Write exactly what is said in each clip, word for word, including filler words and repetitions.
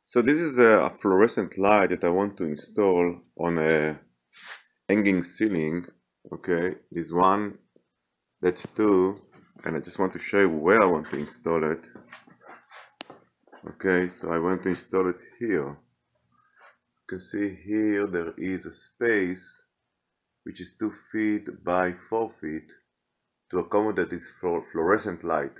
So this is a fluorescent light that I want to install on a hanging ceiling. Okay, this one, that's two, and I just want to show you where I want to install it. Okay, so I want to install it here. You can see here there is a space which is two feet by four feet to accommodate this fluorescent light.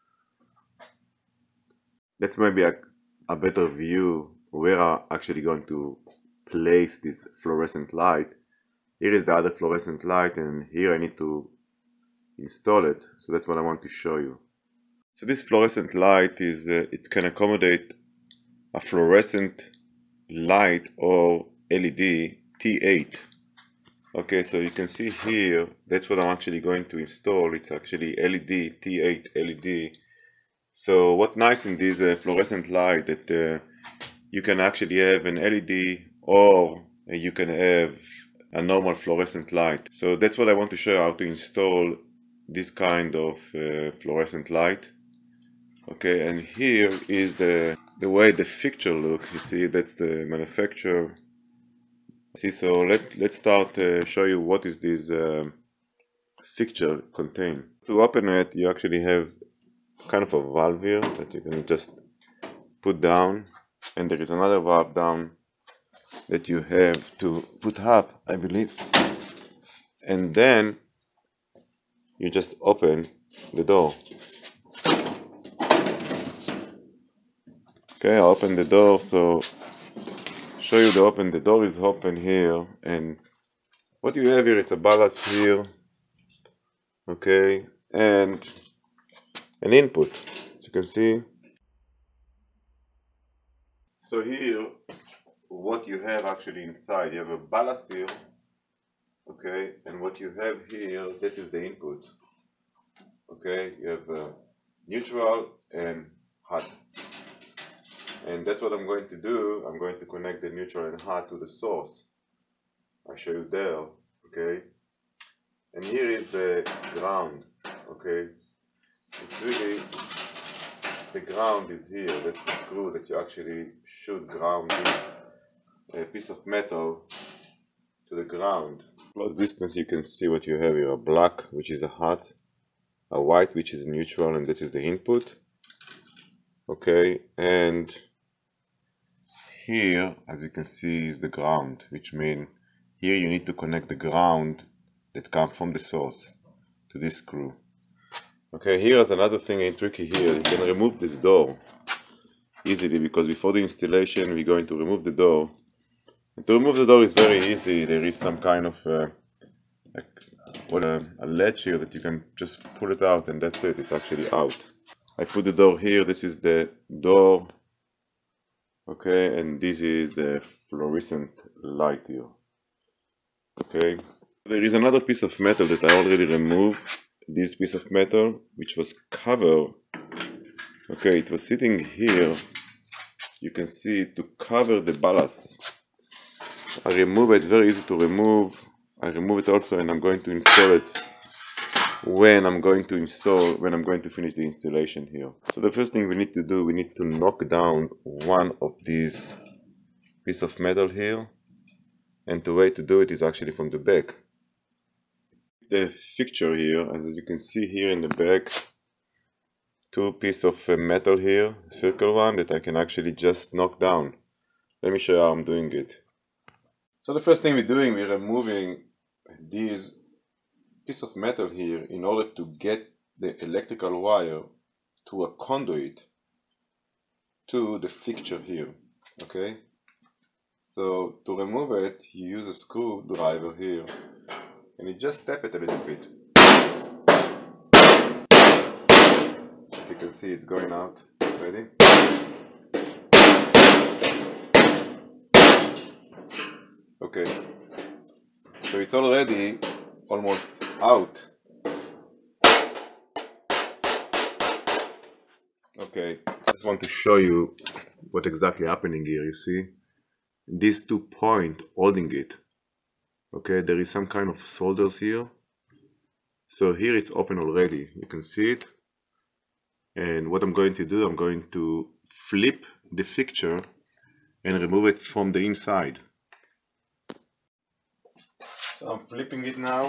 That's maybe a, a better view where I'm actually going to place this fluorescent light. Here is the other fluorescent light, and here I need to install it. So that's what I want to show you. So this fluorescent light is uh, it can accommodate a fluorescent light or L E D T eight. Okay, so you can see here that's what I'm actually going to install. It's actually L E D T eight L E D. So what's nice in this uh, fluorescent light that uh, you can actually have an L E D or uh, you can have a normal fluorescent light. So that's what I want to show you, how to install this kind of uh, fluorescent light. Okay, and here is the the way the fixture looks. You see, that's the manufacturer. See, so let let's start uh, show you what is this uh, fixture contain. To open it, you actually have kind of a valve here that you can just put down, and there is another valve down that you have to put up, I believe, and then you just open the door. Okay, I open the door, so show you the open. The door is open here, and what you have here, it's a ballast here, okay, and an input, as you can see. So here, what you have actually inside, you have a ballast here, okay, and what you have here, this is the input, okay, you have uh, neutral and hot, and that's what I'm going to do. I'm going to connect the neutral and hot to the source. I show you there, okay, and here is the ground, okay. It's really, the ground is here. That's the screw that you actually should ground this uh, piece of metal to the ground. Close distance, you can see what you have here: a black, which is a hot, a white, which is neutral, and this is the input. Okay, and here, as you can see, is the ground, which means here you need to connect the ground that comes from the source to this screw. Okay, here's another thing in tricky here. You can remove this door easily, because before the installation we're going to remove the door. And to remove the door is very easy. There is some kind of uh, a, what a, a latch here that you can just pull it out, and that's it. It's actually out. I put the door here. This is the door. Okay, and this is the fluorescent light here. Okay, there is another piece of metal that I already removed. This piece of metal, which was covered, okay, it was sitting here, you can see, to cover the ballast. I remove it, very easy to remove. I remove it also, and I'm going to install it when I'm going to install, when I'm going to finish the installation here. So the first thing we need to do, we need to knock down one of these piece of metal here, and the way to do it is actually from the back. The fixture here, as you can see here in the back, two pieces of uh, metal here, circle one, that I can actually just knock down. Let me show you how I'm doing it. So the first thing we're doing, we're removing this piece of metal here in order to get the electrical wire to a conduit to the fixture here. Okay, so to remove it, you use a screwdriver here, and you just tap it a little bit. As you can see, it's going out. Ready? Okay, so it's already almost out. Okay, I just want to show you what exactly happening here. You see these two points holding it. Okay, there is some kind of solders here. So here it's open already, you can see it. And what I'm going to do, I'm going to flip the fixture and remove it from the inside. So I'm flipping it now,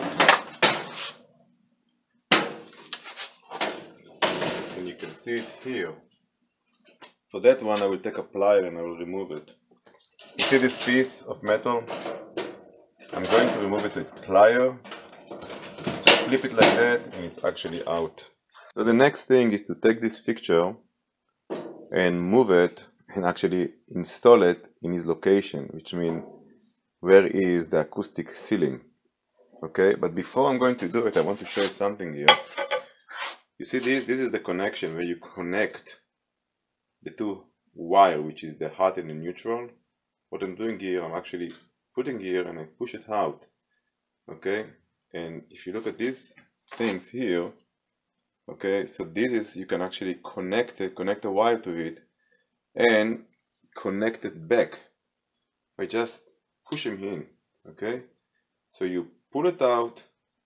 and you can see it here. For that one I will take a plier and I will remove it. You see this piece of metal? I'm going to remove it with plier. Just flip it like that and it's actually out. So the next thing is to take this fixture and move it and actually install it in its location, which means where is the acoustic ceiling. Okay, but before I'm going to do it, I want to show you something here. You see this? This is the connection where you connect the two wire, which is the hot and the neutral. What I'm doing here, I'm actually putting here and I push it out. Okay, and if you look at these things here, okay, so this is, you can actually connect it, connect a wire to it and connect it back by just pushing in. Okay, so you pull it out,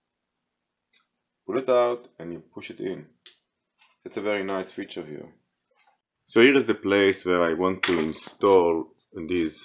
pull it out and you push it in. That's a very nice feature here. So here is the place where I want to install this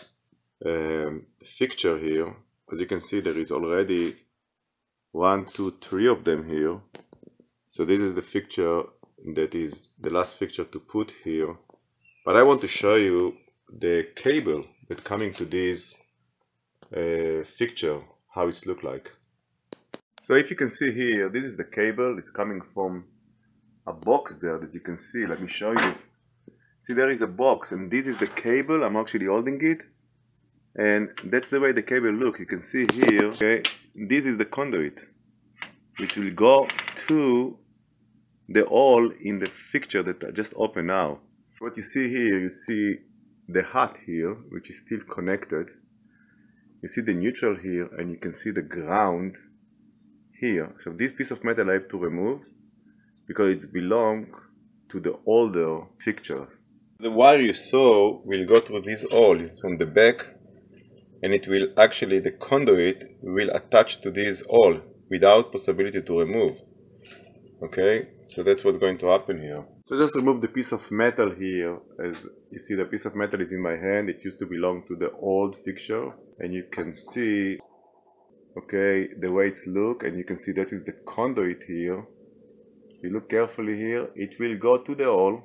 um, fixture here. As you can see, there is already one, two, three of them here. So this is the fixture that is the last fixture to put here. But I want to show you the cable that coming to this uh, fixture, how it's look like. So if you can see here, this is the cable. It's coming from a box there that you can see. Let me show you. See, there is a box and this is the cable. I'm actually holding it and that's the way the cable look. You can see here, okay, this is the conduit which will go to the hole in the fixture that I just opened now. What you see here, you see the hot here which is still connected. You see the neutral here and you can see the ground here. So this piece of metal I have to remove because it belongs to the older fixtures. The wire you saw will go through this hole from the back and it will actually, the conduit will attach to this hole without possibility to remove. Okay, so that's what's going to happen here. So just remove the piece of metal here. As you see, the piece of metal is in my hand. It used to belong to the old fixture and you can see, okay, the way it's look, and you can see that is the conduit here. If you look carefully here, it will go to the hole,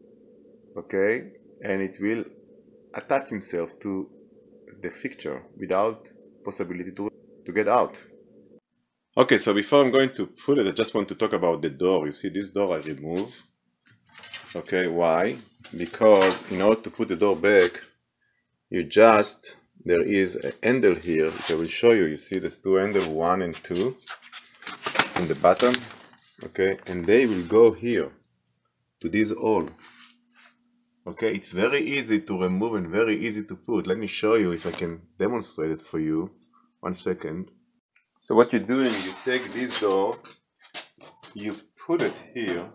okay, and it will attach himself to the fixture without possibility to, to get out. Okay, so before I'm going to put it, I just want to talk about the door. You see this door I remove. Okay, why? Because in order to put the door back, you just, there is a handle here which I will show you. You see there's two handles, one and two in the bottom. Okay, and they will go here to this hole. Okay, it's very easy to remove and very easy to put. Let me show you if I can demonstrate it for you. One second. So what you're doing, you take this door, you put it here,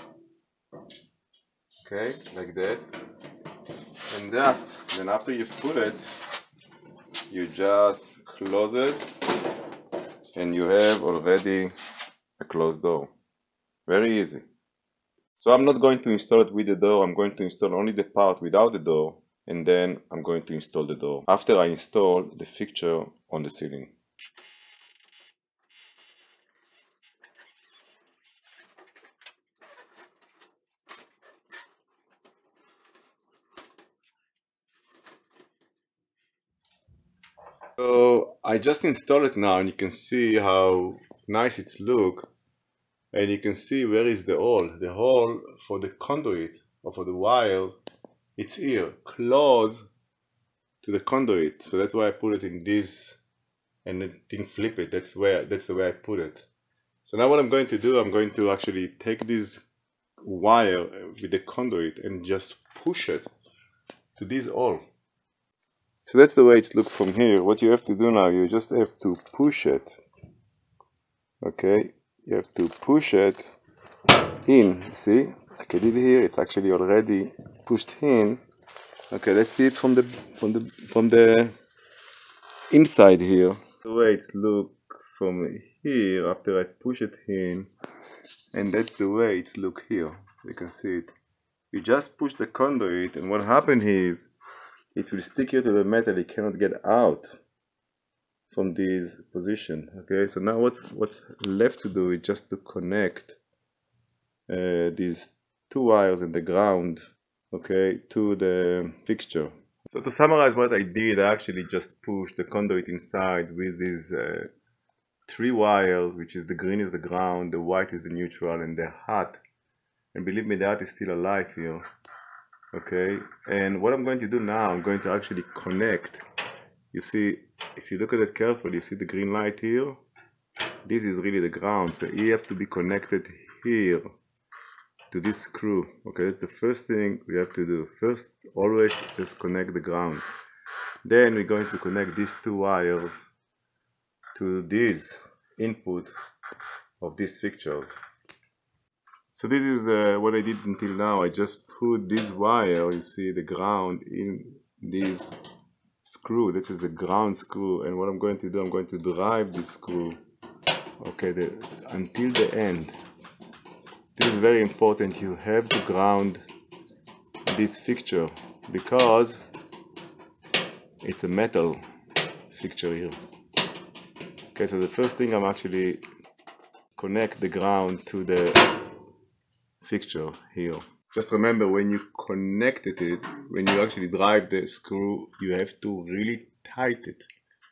okay, like that, and just, then after you put it, you just close it, and you have already a closed door. Very easy. So I'm not going to install it with the door, I'm going to install only the part without the door, and then I'm going to install the door after I install the fixture on the ceiling. So I just installed it now and you can see how nice it looks, and you can see where is the hole. The hole for the conduit or for the wires, it's here, close to the conduit. So that's why I put it in this and then didn't flip it. That's where that's the way I put it. So now what I'm going to do, I'm going to actually take this wire with the conduit and just push it to this hole. So that's the way it's look from here. What you have to do now, you just have to push it. Okay, you have to push it in. See, like I did here, it's actually already pushed in. Okay, let's see it from the from the from the inside here. The way it's look from here after I push it in, and that's the way it's look here. You can see it. You just push the conduit, and what happened is it will stick here to the metal. It cannot get out from this position. Okay, so now what's what's left to do is just to connect uh, these two wires in the ground, okay, to the fixture. So to summarize what I did, I actually just pushed the conduit inside with these uh, three wires, which is the green is the ground, the white is the neutral, and the hot. And believe me, the hot is still alive here. Okay, and what I'm going to do now, I'm going to actually connect. You see, if you look at it carefully, you see the green light here. This is really the ground, so you have to be connected here to this screw. Okay, that's the first thing we have to do. First, always just connect the ground. Then we're going to connect these two wires to this input of these fixtures. So this is uh, what I did until now. I just put this wire, you see the ground, in this screw. This is the ground screw, and what I'm going to do, I'm going to drive this screw, okay, the, until the end. This is very important. You have to ground this fixture because it's a metal fixture here. Okay, so the first thing I'm actually connect the ground to the fixture here. Just remember, when you connected it, when you actually drive the screw, you have to really tight it,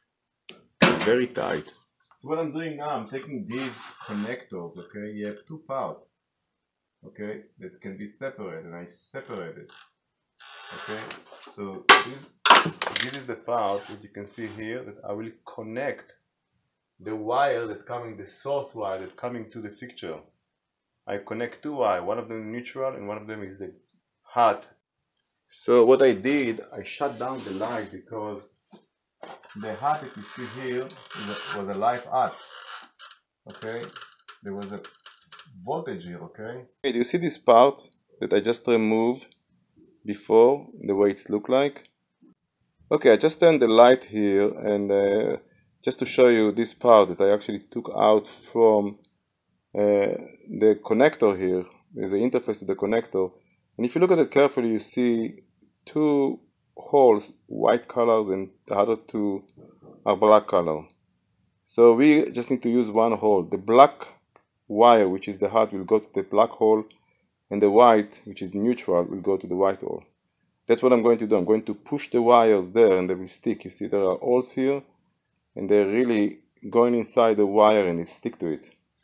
very tight. So what I'm doing now, I'm taking these connectors, okay, you have two parts, okay, that can be separated, and I separate it, okay. So this, this is the part that you can see here that I will connect the wire that coming, the source wire that coming to the fixture. I connect two wires, one of them neutral and one of them is the hot. So what I did, I shut down the light because the hot that you see here was a live hot. Okay, there was a voltage here. Okay. Okay, do you see this part that I just removed before, the way it looked like? Okay, I just turned the light here, and uh, just to show you this part that I actually took out from uh, the connector here. There's the interface to the connector, and if you look at it carefully, you see two holes, white colors, and the other two are black color. So we just need to use one hole. The black wire, which is the hot, will go to the black hole, and the white, which is neutral, will go to the white hole. That's what I'm going to do. I'm going to push the wires there, and they will stick. You see there are holes here, and they're really going inside the wire, and it stick to it.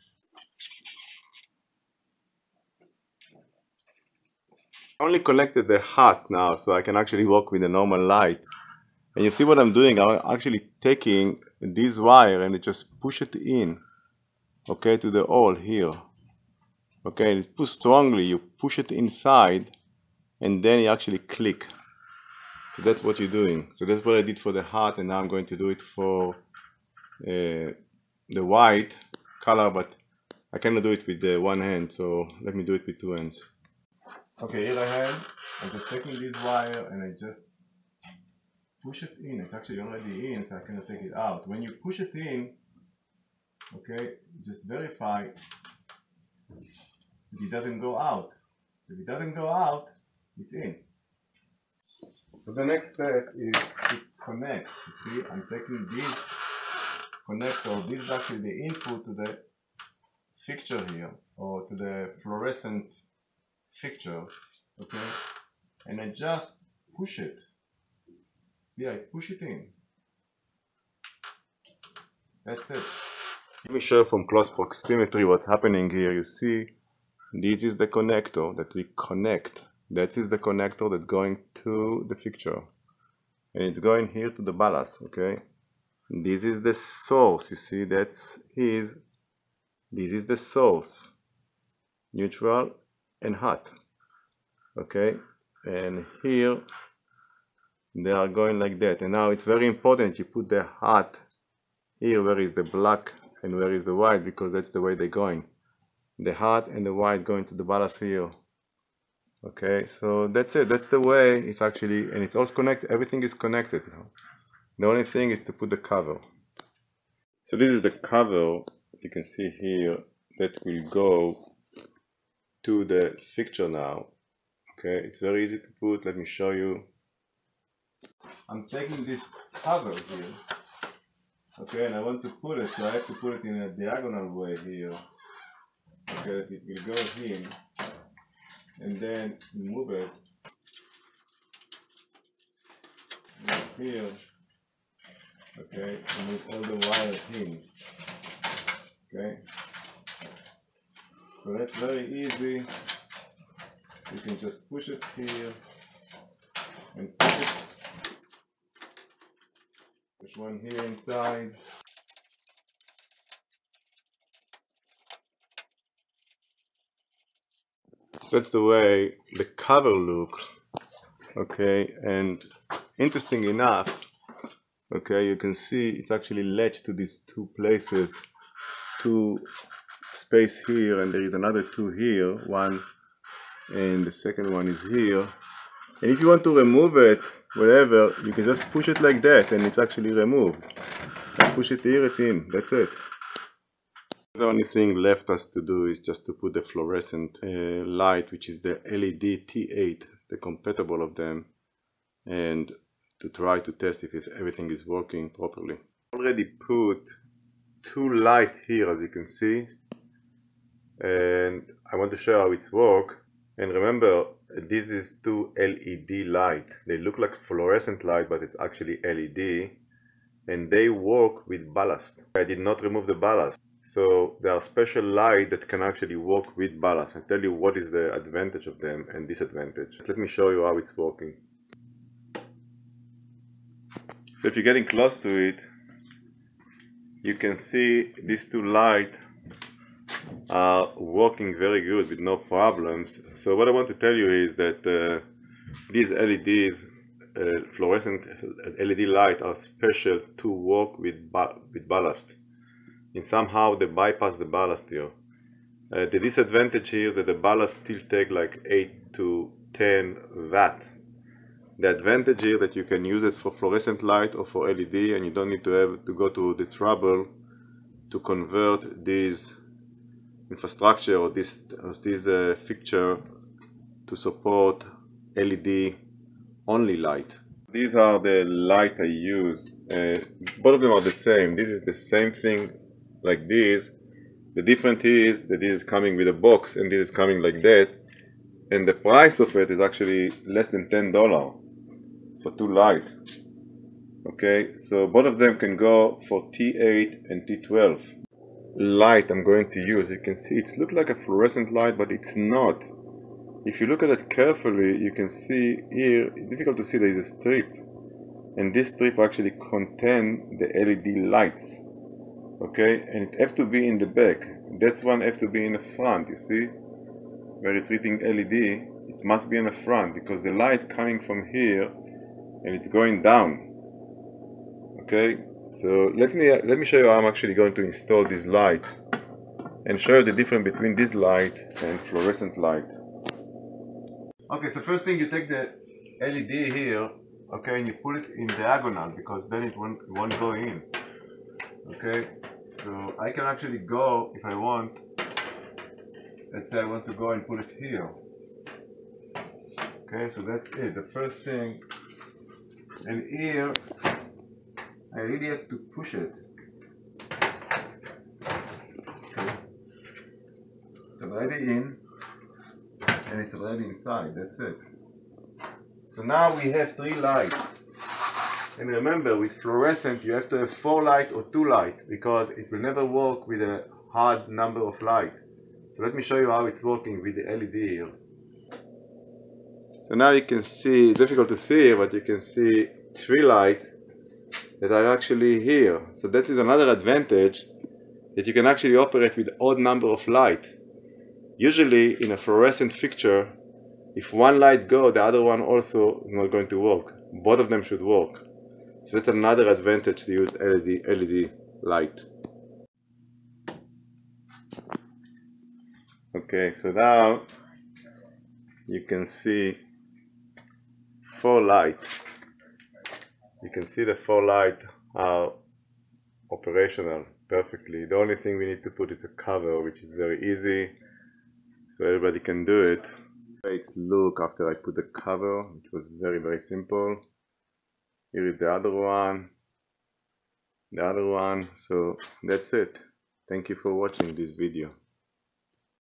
I only collected the hot now, so I can actually work with the normal light. And you see what I'm doing? I'm actually taking this wire and just push it in, okay, to the hole here. Okay, and it push strongly. You push it inside, and then you actually click. So that's what you're doing. So that's what I did for the hot, and now I'm going to do it for uh, the white color, but I cannot do it with the one hand, so let me do it with two hands. Okay, here I am. I'm just taking this wire and I just push it in. It's actually already in, so I cannot take it out. When you push it in, okay, just verify that it doesn't go out. If it doesn't go out, it's in. So the next step is to connect. You see, I'm taking this connector. This is actually the input to the fixture here, or to the fluorescent fixture, okay, and I just push it. See, I push it in. That's it. Let me show from close proximity what's happening here. You see, this is the connector that we connect. That is the connector that's going to the fixture, and it's going here to the ballast. Okay, this is the source. You see, that's is this is the source, neutral and hot. Okay, and here they are going like that. And now it's very important you put the hot here where is the black and where is the white, because that's the way they're going. The hot and the white going to the ballast here. Okay, so that's it. That's the way it's actually, and it's all connected. Everything is connected now. The only thing is to put the cover. So this is the cover you can see here that will go to the fixture now. Okay, it's very easy to put. Let me show you. I'm taking this cover here, okay, and I want to put it, so I have to put it in a diagonal way here, okay, that it will go in, and then move it here, okay, and move all the wires in, okay. So that's very easy. You can just push it here and push it. Push one here inside. That's the way the cover looks. Okay, and interesting enough, okay, you can see it's actually latched to these two places, two space here, and there is another two here, one, and the second one is here. And if you want to remove it, whatever, you can just push it like that, and it's actually removed. Just push it here, it's in. That's it. The only thing left us to do is just to put the fluorescent uh, light, which is the L E D T eight, the compatible of them, and to try to test if everything is working properly. I already put two lights here, as you can see, and I want to show how it's work. And remember, this is two L E D light. They look like fluorescent light, but it's actually L E D, and they work with ballast. I did not remove the ballast, so there are special light that can actually work with ballast. I'll tell you what is the advantage of them and disadvantage. Let me show you how it's working. So if you're getting close to it, you can see these two lights are working very good with no problems. So what I want to tell you is that uh, these L E Ds, uh, fluorescent L E D light, are special to work with, ba with ballast. And somehow they bypass the ballast here. Uh, the disadvantage here is that the ballast still take like eight to ten watt. The advantage here that you can use it for fluorescent light or for L E D, and you don't need to have to go to the trouble to convert these infrastructure or this, or this uh, fixture to support L E D only light. These are the light I use. Uh, both of them are the same. This is the same thing like this. The difference is that this is coming with a box and this is coming like that, and the price of it is actually less than ten dollars for two light. Okay, so both of them can go for T eight and T twelve. Light I'm going to use, you can see it's look like a fluorescent light, but it's not. If you look at it carefully, you can see here, it's difficult to see, there is a strip, and this strip actually contains the L E D lights. Okay, and it has to be in the back. That's one has to be in the front. You see where it's reading L E D, it must be in the front, because the light coming from here and it's going down. Okay, so let me let me show you how I'm actually going to install this light and show you the difference between this light and fluorescent light. Okay, so first thing, you take the L E D here, okay, and you put it in diagonal, because then it won't, it won't go in. Okay, so I can actually go, if I want, let's say I want to go and put it here. Okay, so that's it, the first thing. And here I really have to push it. Okay. It's already in, and it's already inside. That's it. So now we have three lights. And remember, with fluorescent you have to have four light or two light, because it will never work with a hard number of light. So let me show you how it's working with the L E D here. So now you can see, it's difficult to see, but you can see three lights that are actually here. So that is another advantage, that you can actually operate with odd number of light. Usually in a fluorescent fixture, if one light goes, the other one also is not going to work. Both of them should work. So that's another advantage to use L E D, L E D light. Okay, so now you can see four lights. You can see the four lights are operational perfectly. The only thing we need to put is a cover, which is very easy, so everybody can do it. It's look after I put the cover, which was very very simple. Here is the other one, the other one. So that's it. Thank you for watching this video.